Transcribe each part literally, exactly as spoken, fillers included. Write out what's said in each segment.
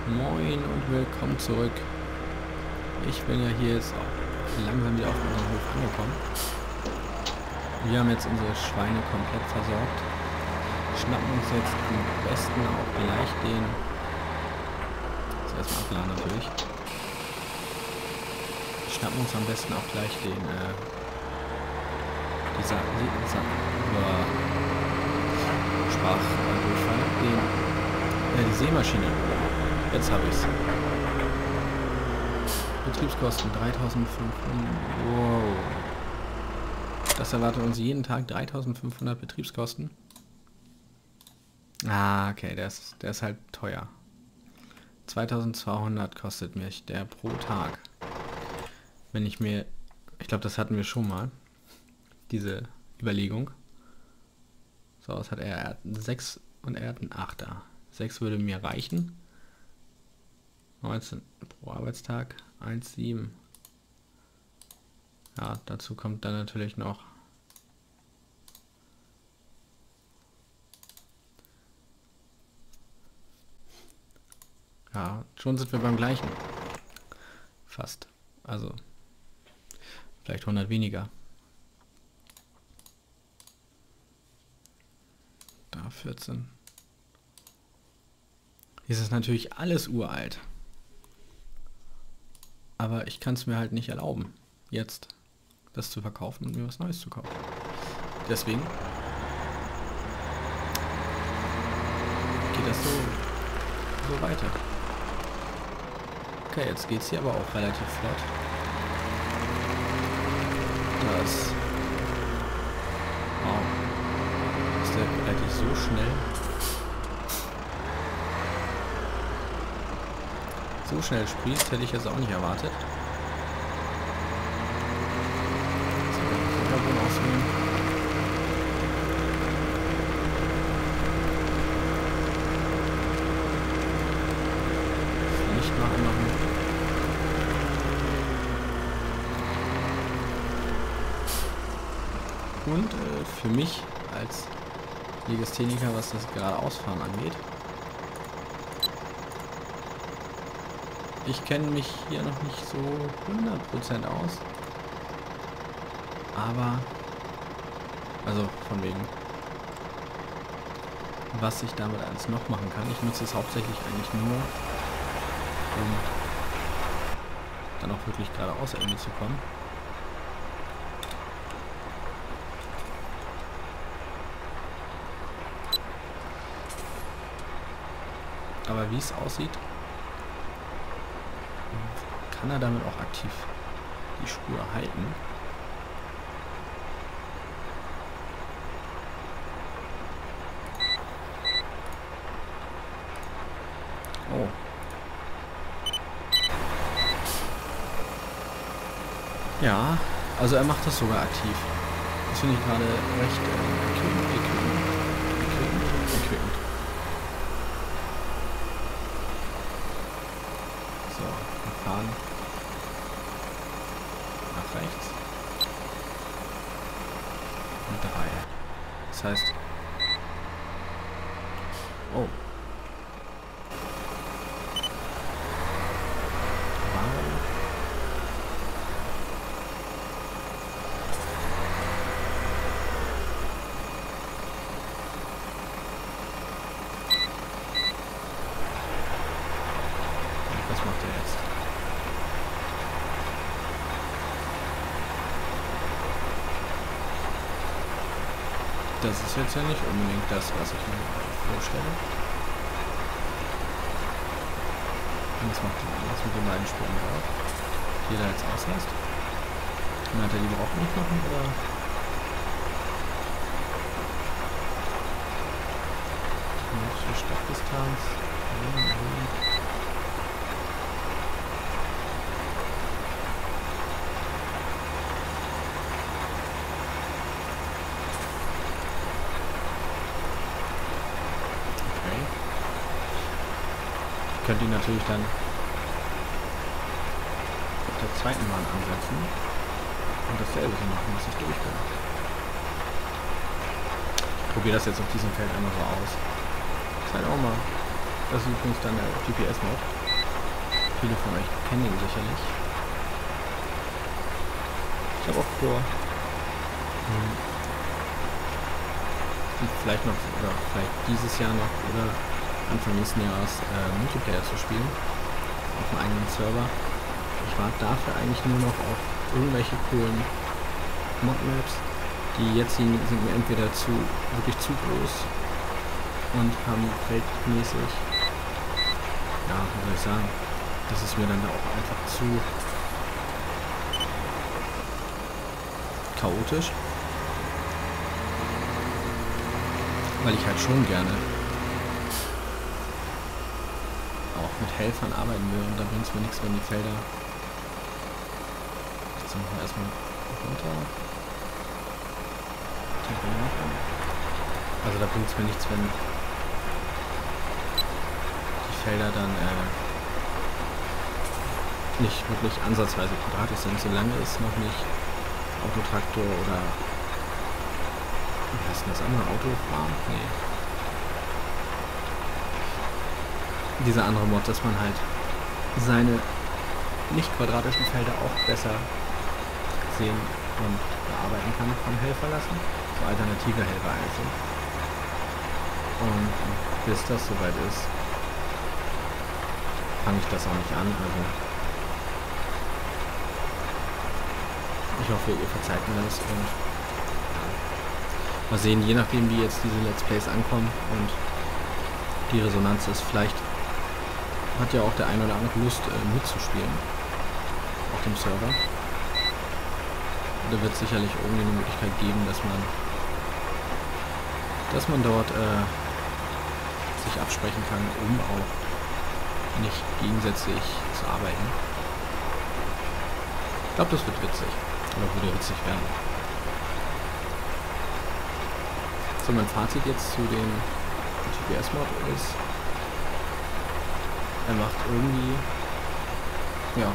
Moin und willkommen zurück. Ich bin ja hier jetzt auch langsam wieder auf unserem Hof angekommen. Wir haben jetzt unsere Schweine komplett versorgt. Schnappen uns jetzt am besten auch gleich den... Jetzt erstmal abladen natürlich. Schnappen uns am besten auch gleich den... Äh, dieser... dieser über Sprachdurchfall. Den... Äh, die Sämaschine. Jetzt habe ich es. Betriebskosten dreitausendfünfhundert. Wow. Das erwartet uns jeden Tag dreitausendfünfhundert Betriebskosten. Ah, okay, der ist, der ist halt teuer. zweitausendzweihundert kostet mich der pro Tag. Wenn ich mir... Ich glaube, das hatten wir schon mal. Diese Überlegung. So, was hat er? Er hat sechs und er hat einen achter. sechs würde mir reichen. neunzehn pro Arbeitstag, eins Komma sieben. Ja, dazu kommt dann natürlich noch ja, schon sind wir beim gleichen. Fast. Also vielleicht hundert weniger. Da vierzehn. Hier ist es natürlich alles uralt. Aber ich kann es mir halt nicht erlauben, jetzt das zu verkaufen und mir was Neues zu kaufen. Deswegen geht das so, so weiter. Okay, jetzt geht es hier aber auch relativ flott. Das... Wow. Ist der relativ so schnell? So schnell sprießt, hätte ich jetzt auch nicht erwartet. So, Futterboden auswählen. Nicht mal anmachen. Und äh, für mich als Legastheniker, was das geradeausfahren angeht, ich kenne mich hier noch nicht so hundert Prozent aus. Aber, also von wegen, was ich damit alles noch machen kann. Ich nutze es hauptsächlich eigentlich nur, um dann auch wirklich geradeaus irgendwie zu kommen. Aber wie es aussieht, kann er damit auch aktiv die Spur halten. Oh. Ja, also er macht das sogar aktiv. Das finde ich gerade recht äh, erquickend, erquickend, erquickend. So, wir fahren nach rechts. Und drei. Das heißt... Oh. Warum? Was macht er jetzt? Das ist jetzt ja nicht unbedingt das, was ich mir vorstelle. Und was macht er jetzt mit den beiden Spuren drauf? Die da jetzt auslässt? Und hat er die überhaupt nicht machen, oder? Mögliche Stoppdistanz. Erhöhen, erhöhen. Ich könnte ihn natürlich dann auf der zweiten Bahn ansetzen und dasselbe so machen, dass ich durch bin. Ich probiere das jetzt auf diesem Feld einmal so aus. Ist halt auch mal Das ist übrigens dann der G P S-Mod. Viele von euch kennen ihn sicherlich. Ich habe auch vor, hm, vielleicht noch, oder vielleicht dieses Jahr noch, oder Anfang nächsten Jahres äh, Multiplayer zu spielen. Auf einem eigenen Server. Ich warte dafür eigentlich nur noch auf irgendwelche coolen Mod-Maps. Die jetzigen sind mir entweder zu, wirklich zu groß und haben feldmäßig, ja, wie soll ich sagen, das ist mir dann auch einfach zu chaotisch, weil ich halt schon gerne auch mit Helfern arbeiten will und da bringt es mir nichts, wenn die Felder, jetzt machen wir erstmal runter, also da bringt es mir nichts, wenn die Felder dann äh, nicht wirklich ansatzweise quadratisch sind, solange es noch nicht Autotraktor oder wie heißt denn das andere? Autofarm? Nee. Dieser andere Mod, dass man halt seine nicht quadratischen Felder auch besser sehen und bearbeiten kann vom Helfer lassen. So alternative Helfer also. Und bis das soweit ist, fange ich das auch nicht an. Also ich hoffe, ihr verzeiht mir das und ja, mal sehen, je nachdem wie jetzt diese Let's Plays ankommen und die Resonanz ist, vielleicht hat ja auch der eine oder andere Lust äh, mitzuspielen auf dem Server. Da wird sicherlich irgendwie eine Möglichkeit geben, dass man dass man dort äh, sich absprechen kann, um auch nicht gegensätzlich zu arbeiten. Ich glaube, das wird witzig. Oder würde witzig werden. So, mein Fazit jetzt zu dem G P S-Mod ist, er macht irgendwie, ja,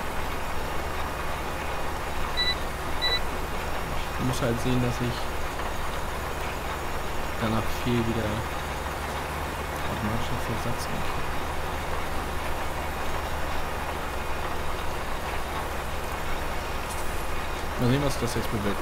ich muss halt sehen, dass ich danach viel wieder automatische Versatz kriege. Mal sehen, was das jetzt bewirkt.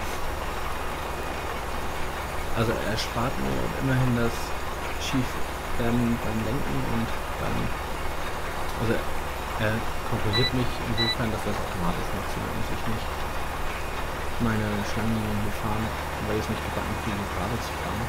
Also er spart mir immerhin das Schiefwerden beim Lenken und beim... Also er kontrolliert mich insofern, dass er es automatisch macht, so dass ich nicht meine Schlangenlinien hier fahren, weil ich es nicht gebacken kriege, gerade zu fahren.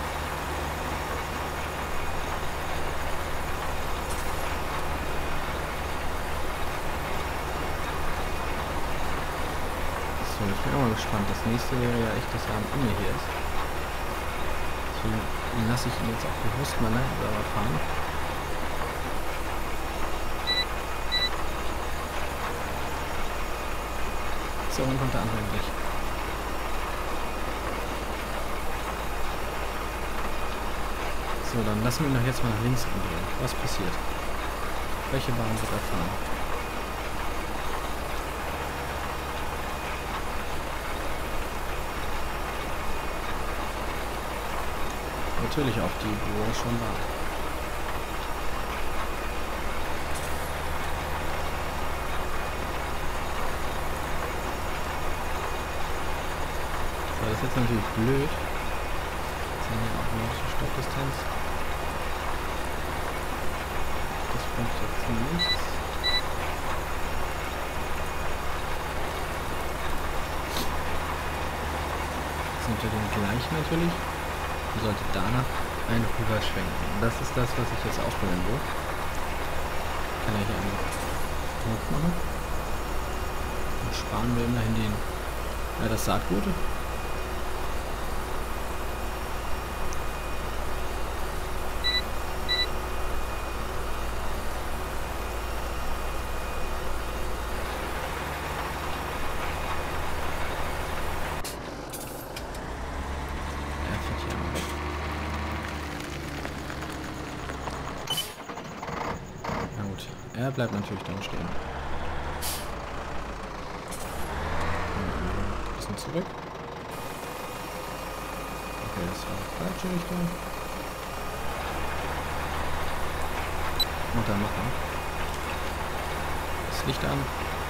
So, ich bin auch mal gespannt. Das nächste wäre ja echt, dass er am Ende hier ist. Deswegen lasse ich ihn jetzt auch bewusst mal langsamer fahren. So, und kommt der andere gleich. So, dann lassen wir ihn doch jetzt mal nach links umdrehen. Was passiert? Welche Bahn wird er fahren? Natürlich auf die, wo er schon war. So, das ist jetzt natürlich blöd. Jetzt haben wir auch noch die Stoppdistanz. Das bringt jetzt nichts. Jetzt sind wir den gleichen natürlich. Und sollte danach einen rüber schwenken. Das ist das, was ich jetzt ausprobieren will. Kann ich einfach hoch machen. Dann sparen wir immerhin den, ja, das Saatgut. Er bleibt natürlich dann stehen. Ein bisschen zurück. Okay, das war die falsche Richtung. Und dann machen. Das Licht an.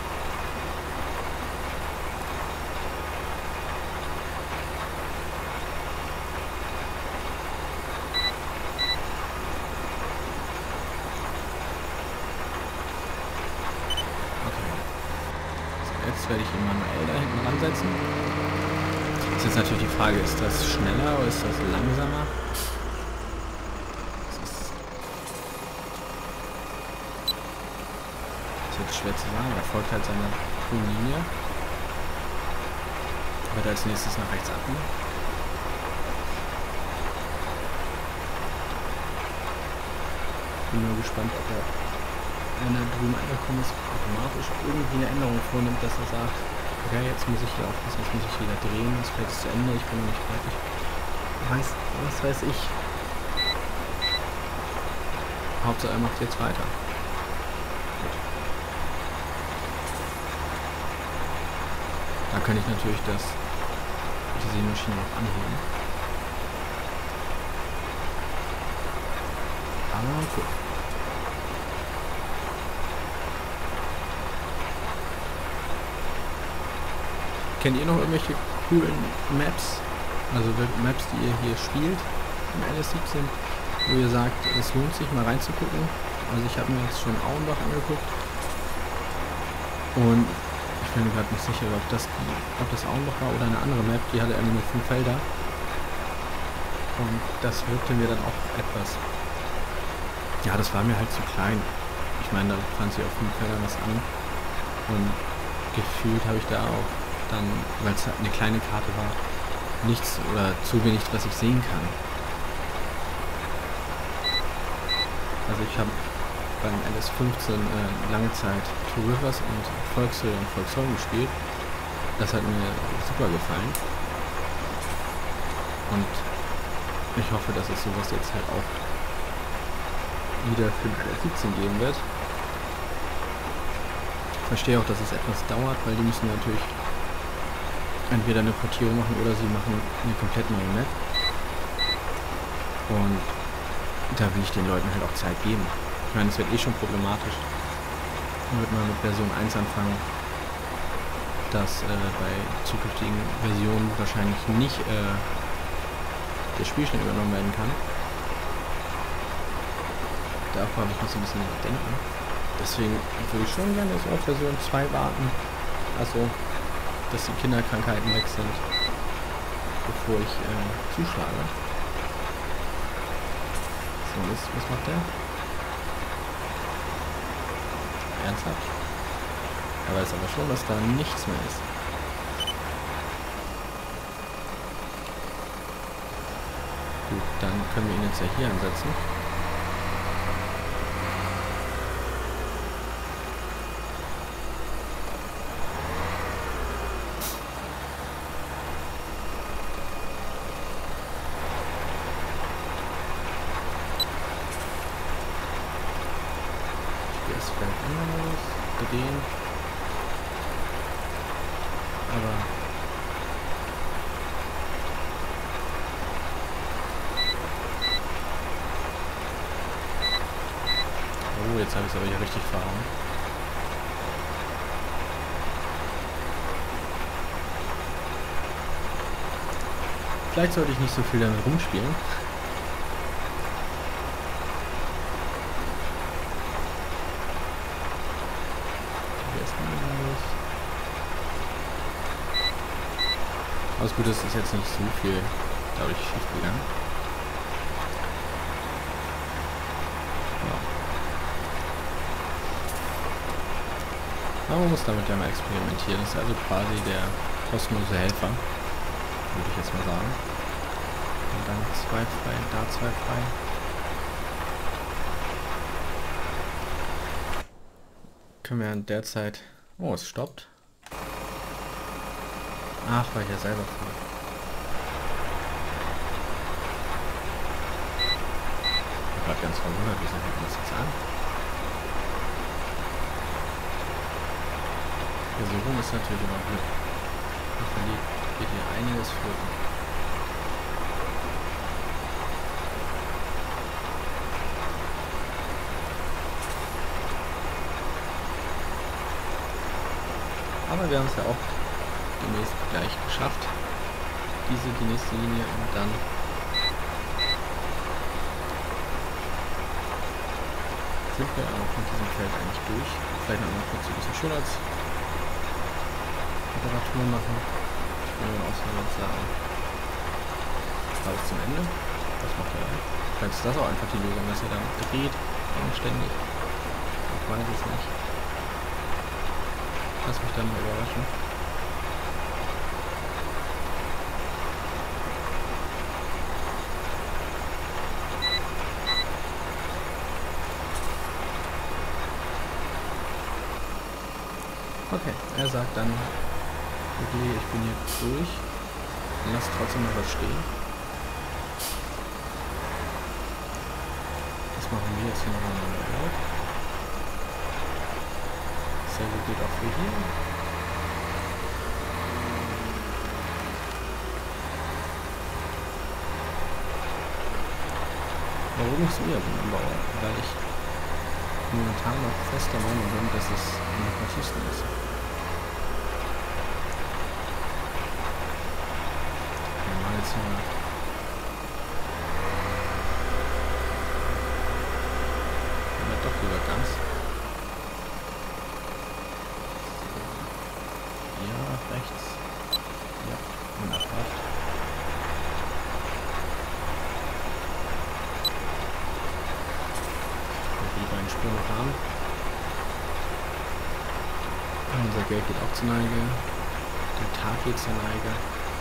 Jetzt werde ich ihn manuell da hinten ransetzen. Ist jetzt natürlich die Frage, ist das schneller oder ist das langsamer? Das ist, das ist jetzt schwer zu sagen. Er folgt halt seiner grünen Linie. Wird als nächstes nach rechts abbiegen. Bin nur gespannt, ob er, wenn er drüben angekommen ist, automatisch irgendwie eine Änderung vornimmt, dass er sagt, okay, jetzt muss ich hier aufpassen, jetzt muss ich wieder drehen, das fällt zu Ende, ich bin noch nicht fertig. Weiß, was weiß ich. Hauptsache er macht jetzt weiter. Gut. Dann kann ich natürlich das, die Sämaschine auch anheben. Aber gut. Kennt ihr noch irgendwelche coolen Maps? Also Maps, die ihr hier spielt im L S siebzehn, wo ihr sagt, es lohnt sich mal reinzugucken. Also ich habe mir jetzt schon Auenbach angeguckt und ich bin mir gerade nicht sicher, ob das, die, ob das Auenbach war oder eine andere Map, die hatte irgendwie nur fünf Felder. Und das wirkte mir dann auch etwas. Ja, das war mir halt zu klein. Ich meine, da fand sie auf fünf Feldern was an und gefühlt habe ich da auch dann, weil es halt eine kleine Karte war, nichts oder zu wenig, was ich sehen kann. Also ich habe beim L S fünfzehn äh, lange Zeit Two Rivers und Volkshill und Volksholm gespielt. Das hat mir super gefallen. Und ich hoffe, dass es sowas jetzt halt auch wieder für L S siebzehn geben wird. Ich verstehe auch, dass es etwas dauert, weil die müssen natürlich entweder eine Portierung machen oder sie machen eine komplett neue Map. Und da will ich den Leuten halt auch Zeit geben. Ich meine, es wird eh schon problematisch. Dann wird man mit Version eins anfangen, dass äh, bei zukünftigen Versionen wahrscheinlich nicht äh, der Spielstand übernommen werden kann. Davor habe ich noch so ein bisschen Bedenken. Deswegen würde ich schon gerne so auf Version zwei warten. Also dass die Kinderkrankheiten weg sind, bevor ich äh, zuschlage. So, was, was macht der? Ernsthaft? Er weiß aber schon, dass da nichts mehr ist. Gut, dann können wir ihn jetzt ja hier ansetzen. Drehen. Aber oh, jetzt habe ich es aber hier richtig verhauen. Vielleicht sollte ich nicht so viel damit rumspielen. Alles gut, es ist jetzt nicht so viel dadurch schief gegangen. Ja. Aber man muss damit ja mal experimentieren. Das ist also quasi der kostenlose Helfer, würde ich jetzt mal sagen. Und dann zwei frei, da zwei frei. Können wir in der Zeit... Oh, es stoppt. Ach, weil ich ja selber fahre. Ich bin gerade ganz verwundert, wie soll ich das jetzt an? Ja, so rum ist natürlich immer gut. Man verliert geht hier einiges flöten. Aber wir haben es ja auch demnächst gleich geschafft. Diese, die nächste Linie und dann sind wir auch mit diesem Feld eigentlich durch. Vielleicht noch mal kurz ein bisschen Schönheitstemperatur machen. Ich will dann auch sagen, alles zum Ende. Was macht er dann? Vielleicht ist das auch einfach die Lösung, dass er dann dreht, eigenständig. Ich weiß es nicht. Lass mich dann mal überraschen. Okay, er sagt dann, okay, ich bin jetzt durch, lass trotzdem noch was stehen. Das machen wir jetzt hier nochmal laut. Dasselbe geht auch für hier. Warum ist mir am Bau? Weil ich momentan noch fester Meinung bin, dass es am effektivsten ist. Ja, mal jetzt hier mal. Ja, doch lieber ganz. Ja, rechts. Ja, und abwärts. Einen Sprung noch haben. Unser Geld geht auch zur Neige. Der Tag geht zur Neige.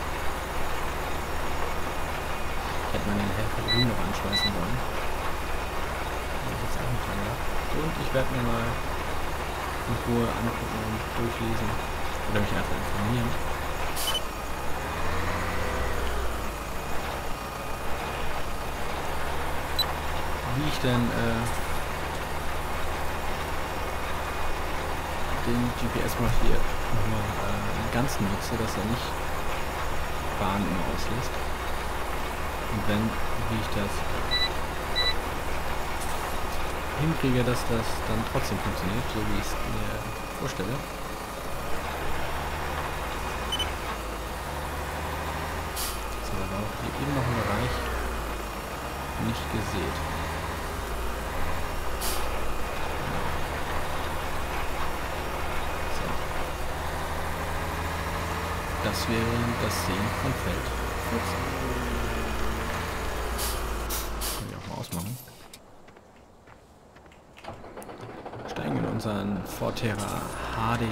Ich hätte meinen Helfer grün noch anschmeißen sollen. Das ist jetzt auch nicht dran gehabt. Und ich werde mir mal in Ruhe angucken und durchlesen. Oder mich einfach informieren. Wie ich denn äh, den G P S mal hier nochmal äh, im Ganzen nutze, dass er nicht Bahn immer auslässt. Und wenn, wie ich das hinkriege, dass das dann trotzdem funktioniert, so wie ich es mir vorstelle. So, da war auch hier eben noch ein Bereich nicht gesät. Das wäre das Sehen von Feld vierzehn. Kann ich auch mal ausmachen. Steigen in unseren Forterra H D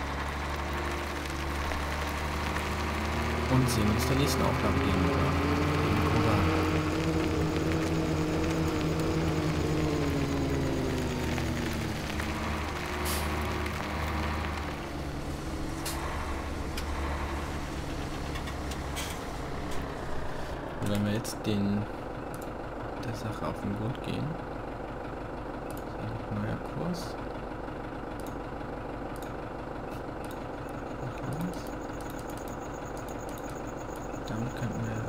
und sehen uns der nächsten Aufgabe gegenüber. Wenn wir jetzt den der Sache auf den Grund gehen, neuer Kurs, nach links, damit könnten wir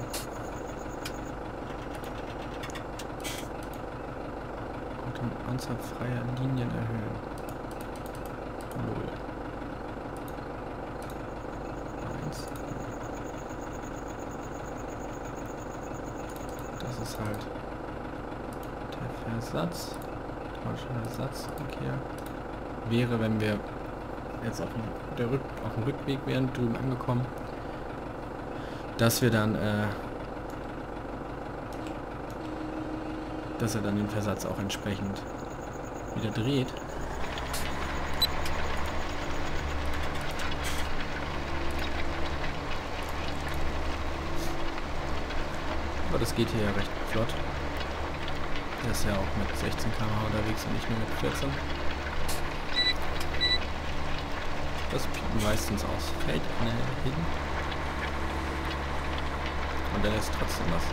die Anzahl freier Linien erhöhen. null. Das ist halt der Versatz, Ersatzverkehr wäre, wenn wir jetzt auf dem, der Rück, auf dem Rückweg wären, drüben angekommen, dass wir dann, äh, dass er dann den Versatz auch entsprechend wieder dreht. Aber das geht hier ja recht flott. Der ist ja auch mit sechzehn Kilometer pro Stunde unterwegs und nicht nur mit vierzehn. Das piept meistens aus Feldnähe hin. Und dann ist trotzdem was.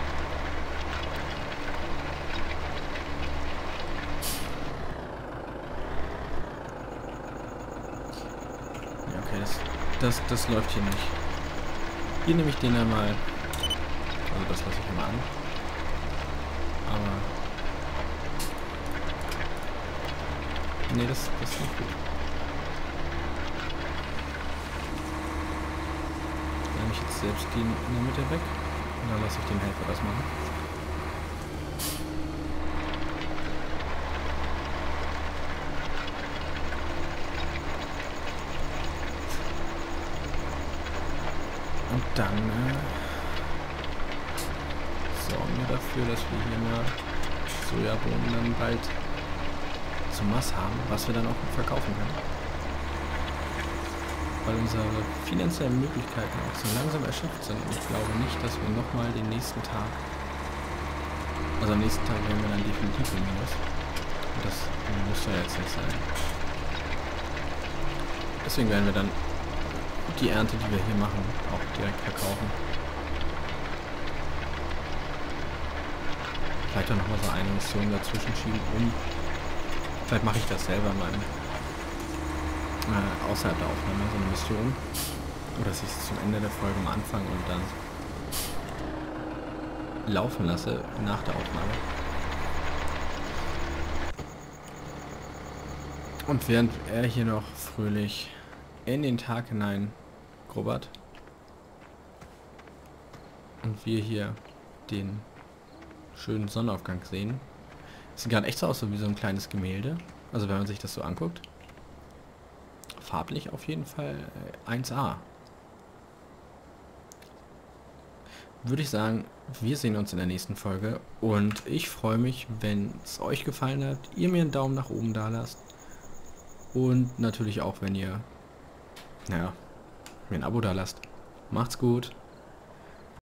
Ja, okay, das, das, das läuft hier nicht. Hier nehme ich den einmal. Also das lasse ich immer an. Aber... Nee, das, das ist nicht gut. ich jetzt selbst die in der Mitte weg. Und dann lasse ich den Helfer das machen. Und dann äh, sorgen wir dafür, dass wir hier mal Sojabohnen dann bald zum Mass haben, was wir dann auch gut verkaufen können. Weil unsere finanziellen Möglichkeiten auch so langsam erschöpft sind. Und ich glaube nicht, dass wir nochmal den nächsten Tag, also am nächsten Tag werden wir dann definitiv im Minus. Und das muss ja jetzt nicht sein. Deswegen werden wir dann die Ernte, die wir hier machen, auch direkt verkaufen. Vielleicht auch nochmal so eine Mission dazwischen schieben, um... Vielleicht mache ich das selber mal äh, außerhalb der Aufnahme, so eine Mission. Oder dass ich es zum Ende der Folge mal anfange und dann laufen lasse nach der Aufnahme. Und während er hier noch fröhlich in den Tag hinein grubbert und wir hier den schönen Sonnenaufgang sehen. Das sieht gerade echt so aus, so wie so ein kleines Gemälde. Also wenn man sich das so anguckt. Farblich auf jeden Fall eins A. Würde ich sagen, wir sehen uns in der nächsten Folge. Und ich freue mich, wenn es euch gefallen hat, ihr mir einen Daumen nach oben da lasst. Und natürlich auch, wenn ihr, naja, mir ein Abo da lasst. Macht's gut.